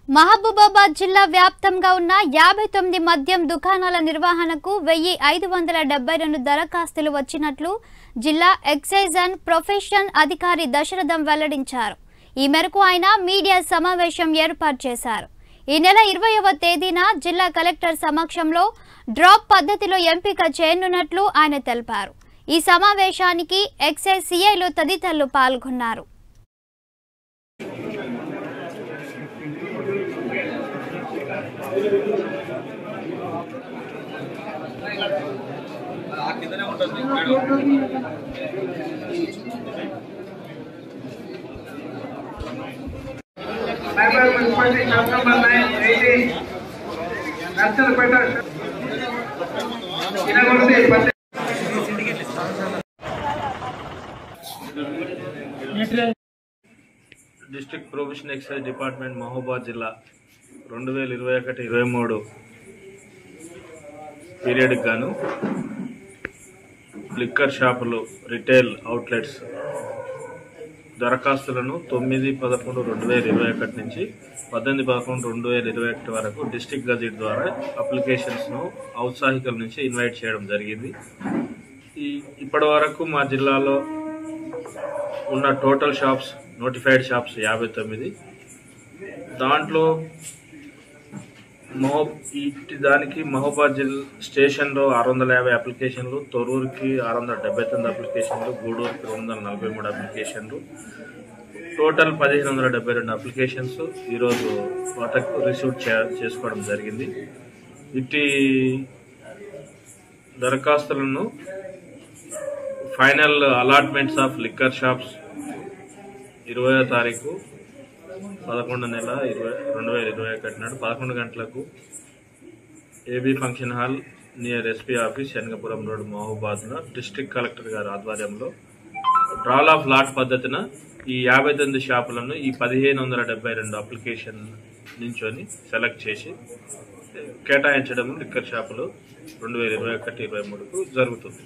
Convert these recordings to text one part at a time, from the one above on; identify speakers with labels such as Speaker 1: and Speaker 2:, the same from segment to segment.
Speaker 1: మహబూబాబాద్ జిల్లా వ్యాప్తంగా ఉన్న 59 మద్యం దుకాణాల నిర్వహణకు 1572 దరఖాస్తులు వచ్చినట్లు జిల్లా ఎక్సైజ్ అండ్ ప్రొఫెషన్ అధికారి దశరథం వెల్లడించారు. ఈ మేరకు ఆయన మీడియా సమావేశం ఏర్పాటు చేశారు. ఈ నెల 20వ తేదీన జిల్లా కలెక్టర్ సమక్షంలో డ్రాప్ పద్ధతిలో ఎంపిక చేయనున్నట్లు ఆయన తెలిపారు. ఈ సమావేశానికి ఎక్సైజ్ సిఐలు తదితరులు పాల్గొన్నారు.
Speaker 2: District profession excise department Mahabubabad జిల్లా 2021-23 పీరియడ్కి గాను లిక్కర్ షాపులు రిటైల్ అవుట్లెట్స్ దరఖాస్తులను 9/11/2021 నుంచి 18/11/2021 వరకు డిస్ట్రిక్ట్ గజెట్ ద్వారా అప్లికేషన్స్ను ఔత్సాహికుల నుంచి ఇన్వైట్ చేయడం జరిగింది. ఇప్పటి వరకు మా జిల్లాలో ఉన్న టోటల్ షాప్స్ నోటిఫైడ్ షాప్స్ 59. దాంట్లో దానికి మహబూబాబాద్ జిల్లా స్టేషన్లో 650 అప్లికేషన్లు, తొర్రూరుకి 679 అప్లికేషన్లు, గూడూరుకి 243 అప్లికేషన్లు, టోటల్ 1572 అప్లికేషన్స్ ఈరోజు వాటకు రిసీవ్ చేసుకోవడం జరిగింది. ఇట్టి దరఖాస్తులను final allotments of liquor shops 20వ తారీఖు 11/2021 నాడు 11 గంటలకు AB function hall near SP office Shanagapuram road మహబూబాబాద్లో డిస్ట్రిక్ట్ కలెక్టర్ గారి ఆధ్వర్యంలో డ్రాల్ ఆఫ్ లాట్ పద్ధతిన ఈ 59 షాపులను ఈ 1572 అప్లికేషన్ నుంచొని సెలెక్ట్ చేసి కేటాయించడం లిక్కర్ షాపులు 2021-23కు జరుగుతుంది.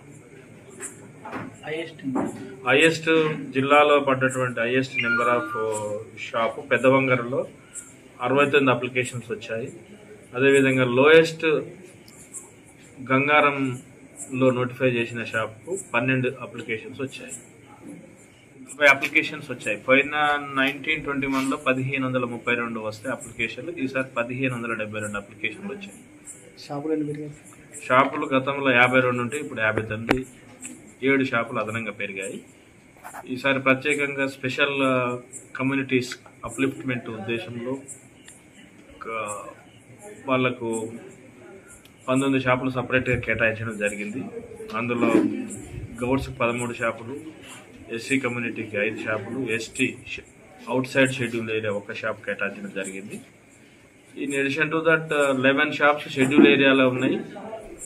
Speaker 2: హైయెస్ట్ జిల్లాలో పడ్డటువంటి హైయెస్ట్ నెంబర్ ఆఫ్ షాపు పెద్దవంగరలో 69 అప్లికేషన్స్ వచ్చాయి. అదేవిధంగా లోయెస్ట్ గంగారంలో నోటిఫై చేసిన షాప్కు 12 అప్లికేషన్స్ వచ్చాయి. 30 అప్లికేషన్స్ వచ్చాయి. పోయిన 1921లో 1532 వస్తే అప్లికేషన్లు, ఈసారి 1572 అప్లికేషన్లు వచ్చాయి. షాపులు గతంలో 52 ఉంటే ఇప్పుడు 59, 7 షాపులు అదనంగా పెరిగాయి. ఈసారి ప్రత్యేకంగా స్పెషల్ కమ్యూనిటీస్ అప్లిఫ్ట్మెంట్ ఉద్దేశంలో వాళ్లకు 19 షాపులు సపరేట్గా కేటాయించడం జరిగింది. అందులో గౌడ్స్కి 13 షాపులు, ఎస్సీ కమ్యూనిటీకి 5 షాపులు, ST outside schedule area 1 shop కేటాయించడం జరిగింది. In addition to that 11 shops schedule ఏరియాలో ఉన్నాయి.